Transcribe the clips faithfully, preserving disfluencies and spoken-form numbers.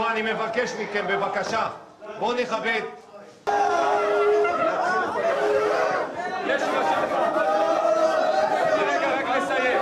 חברים, אני מבקש מכם, בבקשה, בואו נכבד. יש רגע, רק לסיים.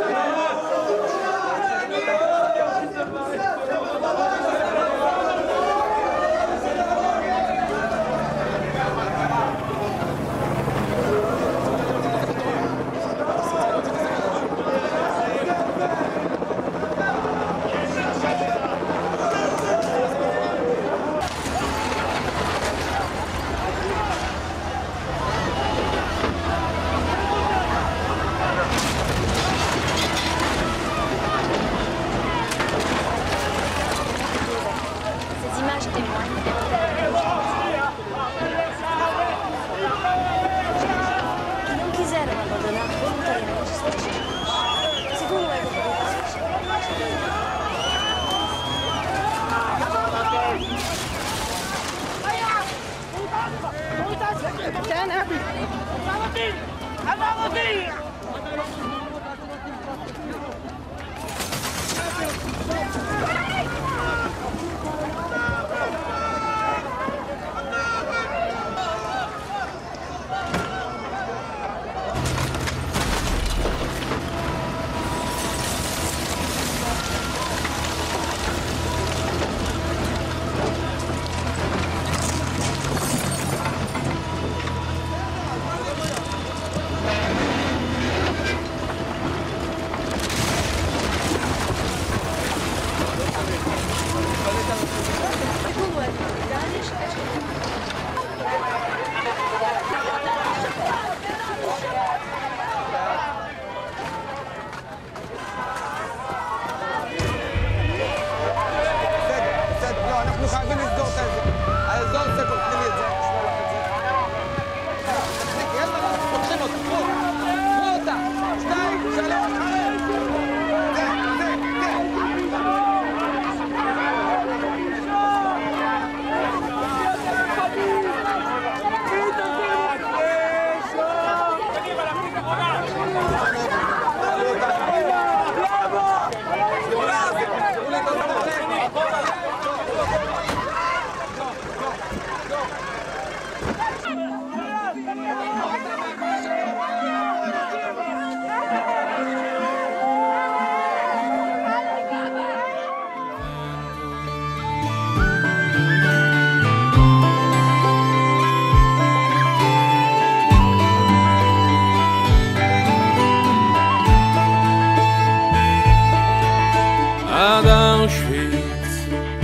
Ad Auschwitz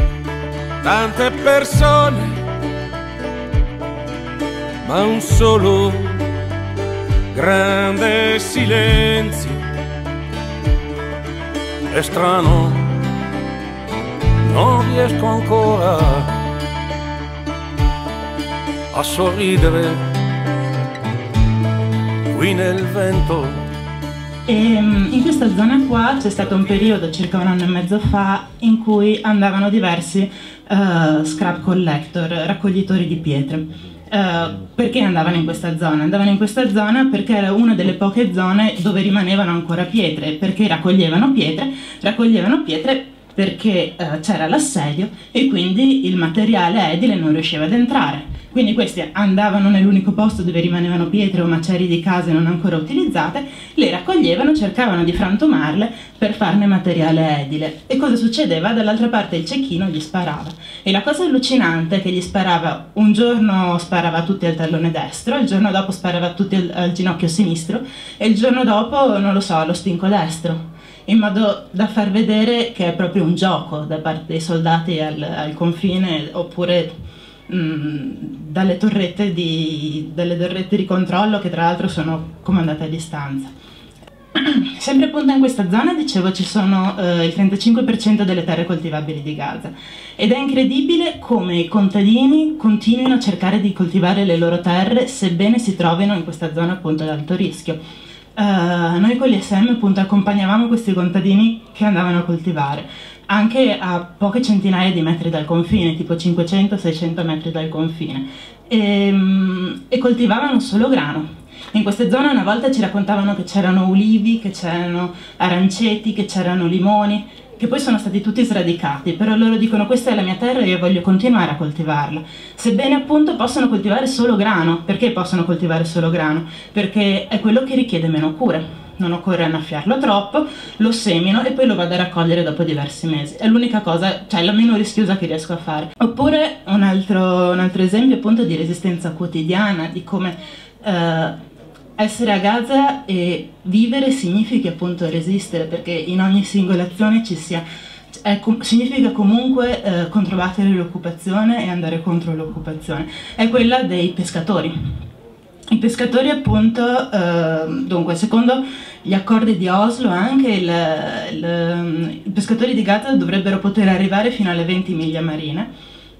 tante persone, ma un solo grande silenzio. È strano, non riesco ancora a sorridere qui nel vento. E in questa zona qua c'è stato un periodo, circa un anno e mezzo fa, in cui andavano diversi uh, scrap collector, raccoglitori di pietre. Uh, perché andavano in questa zona? Andavano in questa zona perché era una delle poche zone dove rimanevano ancora pietre, perché raccoglievano pietre, raccoglievano pietre perché uh, c'era l'assedio e quindi il materiale edile non riusciva ad entrare. Quindi questi andavano nell'unico posto dove rimanevano pietre o macerie di case non ancora utilizzate, le raccoglievano, cercavano di frantumarle per farne materiale edile. E cosa succedeva? Dall'altra parte il cecchino gli sparava. E la cosa allucinante è che gli sparava, un giorno sparava a tutti al tallone destro, il giorno dopo sparava a tutti al, al ginocchio sinistro e il giorno dopo, non lo so, allo stinco destro, in modo da far vedere che è proprio un gioco da parte dei soldati al, al confine, oppure Dalle torrette, di, dalle torrette di controllo, che tra l'altro sono comandate a distanza. Sempre appunto in questa zona, dicevo, ci sono eh, il trentacinque per cento delle terre coltivabili di Gaza, ed è incredibile come i contadini continuino a cercare di coltivare le loro terre sebbene si trovino in questa zona appunto ad alto rischio. Uh, noi con l'I S M appunto accompagnavamo questi contadini che andavano a coltivare anche a poche centinaia di metri dal confine, tipo cinquecento seicento metri dal confine, e, e coltivavano solo grano. In queste zone una volta ci raccontavano che c'erano ulivi, che c'erano aranceti, che c'erano limoni, che poi sono stati tutti sradicati, però loro dicono questa è la mia terra e io voglio continuare a coltivarla, sebbene appunto possono coltivare solo grano. Perché possono coltivare solo grano? Perché è quello che richiede meno cure. Non occorre annaffiarlo troppo, lo semino e poi lo vado a raccogliere dopo diversi mesi. È l'unica cosa, cioè la meno rischiosa che riesco a fare. Oppure un altro, un altro esempio appunto di resistenza quotidiana, di come eh, essere a Gaza e vivere significa appunto resistere, perché in ogni singola azione ci sia, è, significa comunque eh, controbattere l'occupazione e andare contro l'occupazione. È quella dei pescatori. I pescatori appunto, eh, dunque secondo gli accordi di Oslo anche il, il, i pescatori di Gaza dovrebbero poter arrivare fino alle venti miglia marine.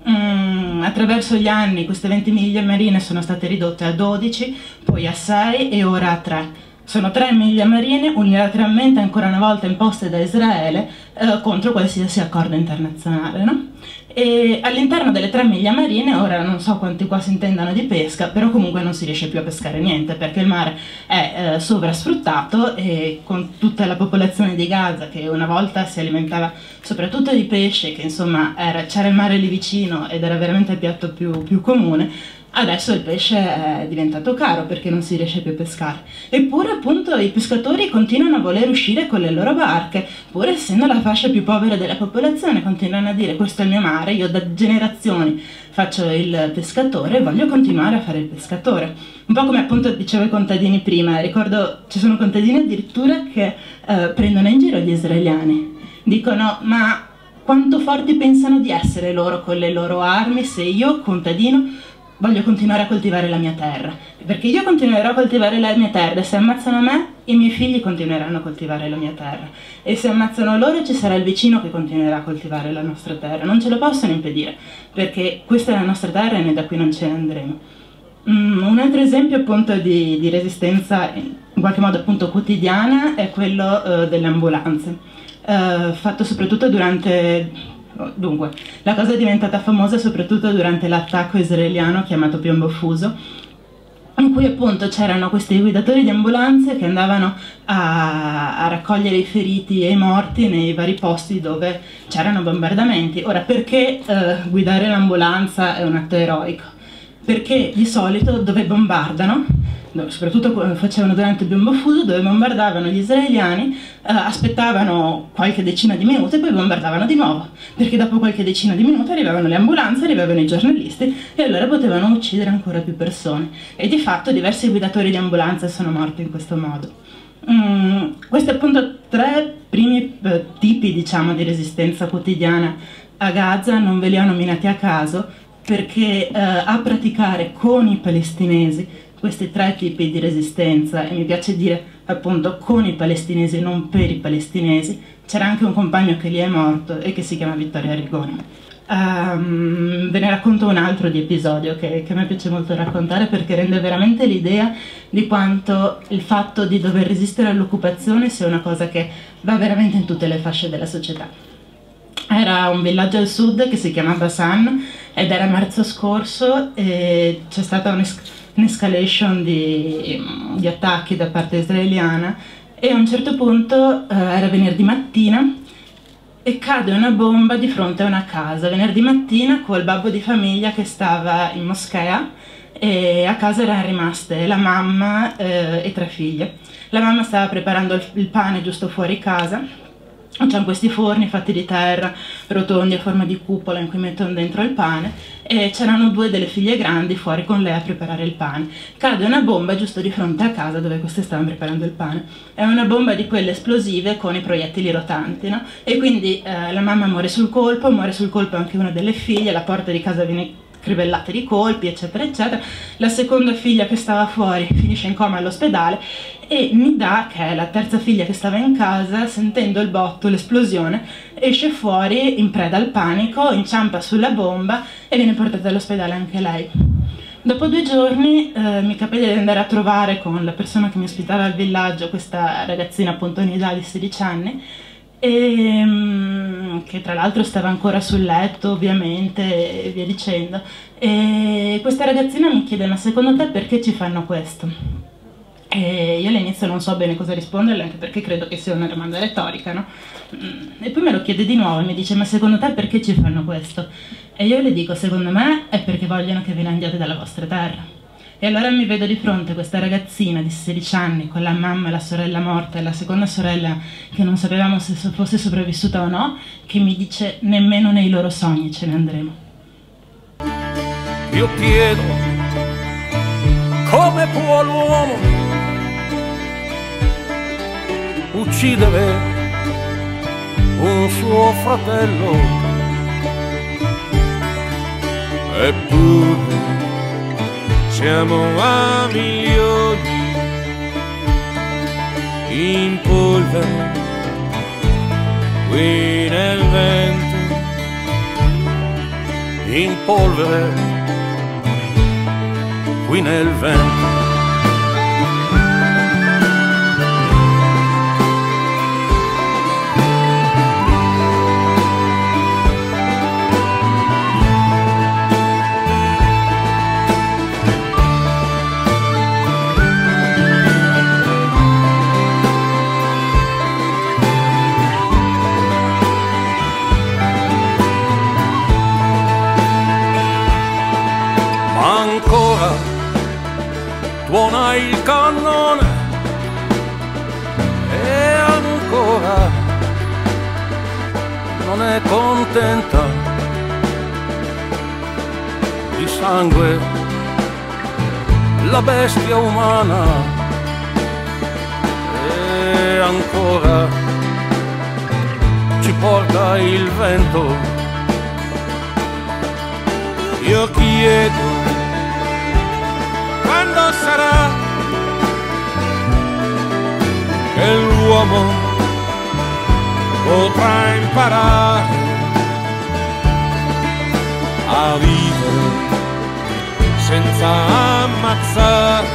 Mm, attraverso gli anni queste venti miglia marine sono state ridotte a dodici, poi a sei e ora a tre. Sono tre miglia marine unilateralmente ancora una volta imposte da Israele eh, contro qualsiasi accordo internazionale, no? E all'interno delle tre miglia marine, ora non so quanti qua si intendano di pesca, però comunque non si riesce più a pescare niente perché il mare è eh, sovrasfruttato, e con tutta la popolazione di Gaza che una volta si alimentava soprattutto di pesce, che insomma c'era il mare lì vicino ed era veramente il piatto più, più comune, adesso il pesce è diventato caro perché non si riesce più a pescare. Eppure appunto i pescatori continuano a voler uscire con le loro barche, pur essendo la fascia più povera della popolazione, continuano a dire questo è il mio mare, io da generazioni faccio il pescatore e voglio continuare a fare il pescatore. Un po' come appunto dicevo i contadini prima, ricordo ci sono contadini addirittura che eh, prendono in giro gli israeliani, dicono ma quanto forti pensano di essere loro con le loro armi se io contadino voglio continuare a coltivare la mia terra, perché io continuerò a coltivare la mia terra e se ammazzano me i miei figli continueranno a coltivare la mia terra, e se ammazzano loro ci sarà il vicino che continuerà a coltivare la nostra terra. Non ce lo possono impedire perché questa è la nostra terra e noi da qui non ce ne andremo. Mm, un altro esempio appunto di, di resistenza in qualche modo appunto quotidiana è quello uh, delle ambulanze, uh, fatto soprattutto durante... Dunque, la cosa è diventata famosa soprattutto durante l'attacco israeliano chiamato Piombo Fuso, in cui appunto c'erano questi guidatori di ambulanze che andavano a, a raccogliere i feriti e i morti nei vari posti dove c'erano bombardamenti. Ora, perché eh, guidare l'ambulanza è un atto eroico? Perché di solito dove bombardano, soprattutto facevano durante il Piombo Fuso, dove bombardavano gli israeliani, eh, aspettavano qualche decina di minuti e poi bombardavano di nuovo, perché dopo qualche decina di minuti arrivavano le ambulanze, arrivavano i giornalisti e allora potevano uccidere ancora più persone, e di fatto diversi guidatori di ambulanze sono morti in questo modo. Mm, questi appunto tre primi eh, tipi, diciamo, di resistenza quotidiana a Gaza non ve li ho nominati a caso, perché eh, a praticare con i palestinesi questi tre tipi di resistenza, e mi piace dire appunto con i palestinesi, non per i palestinesi, c'era anche un compagno che lì è morto e che si chiama Vittorio Arrigoni. Um, ve ne racconto un altro di episodio che, che a me piace molto raccontare, perché rende veramente l'idea di quanto il fatto di dover resistere all'occupazione sia una cosa che va veramente in tutte le fasce della società. Era un villaggio al sud che si chiama Basan ed era marzo scorso e c'è stata un'escalation di, di attacchi da parte israeliana, e a un certo punto eh, era venerdì mattina e cade una bomba di fronte a una casa, venerdì mattina, col babbo di famiglia che stava in moschea, e a casa erano rimaste la mamma eh, e tre figlie. La mamma stava preparando il, il pane giusto fuori casa. C'erano questi forni fatti di terra, rotondi a forma di cupola, in cui mettono dentro il pane, e c'erano due delle figlie grandi fuori con lei a preparare il pane. Cade una bomba giusto di fronte a casa dove queste stavano preparando il pane. È una bomba di quelle esplosive con i proiettili rotanti, no? E quindi eh, la mamma muore sul colpo, muore sul colpo anche una delle figlie, la porta di casa viene crivellata di colpi, eccetera eccetera. La seconda figlia che stava fuori finisce in coma all'ospedale, e Nida, che è la terza figlia che stava in casa, sentendo il botto, l'esplosione, esce fuori in preda al panico, inciampa sulla bomba e viene portata all'ospedale anche lei. Dopo due giorni eh, mi capita di andare a trovare con la persona che mi ospitava al villaggio questa ragazzina appunto Nida di sedici anni, e, um, che tra l'altro stava ancora sul letto ovviamente e via dicendo, e questa ragazzina mi chiede: ma secondo te perché ci fanno questo? E io all'inizio non so bene cosa risponderle, anche perché credo che sia una domanda retorica, no? E poi me lo chiede di nuovo e mi dice: ma secondo te perché ci fanno questo? E io le dico: secondo me è perché vogliono che ve ne andiate dalla vostra terra. E allora mi vedo di fronte questa ragazzina di sedici anni con la mamma e la sorella morta e la seconda sorella che non sapevamo se fosse sopravvissuta o no, che mi dice: nemmeno nei loro sogni ce ne andremo. Io chiedo come può l'uomo uccidere un suo fratello, eppure siamo a milioni in polvere qui nel vento, in polvere qui nel vento. Ancora tuona il cannone e ancora non è contenta di sangue la bestia umana, e ancora ci porta il vento. Io chiedo quando sarà che l'uomo potrà imparare a vivere senza ammazzare,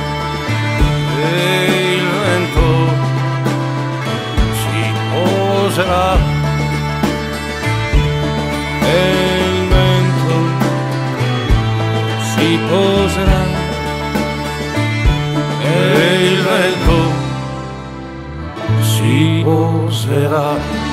e il vento si poserà, e il vento si poserà, e il vento si poserà.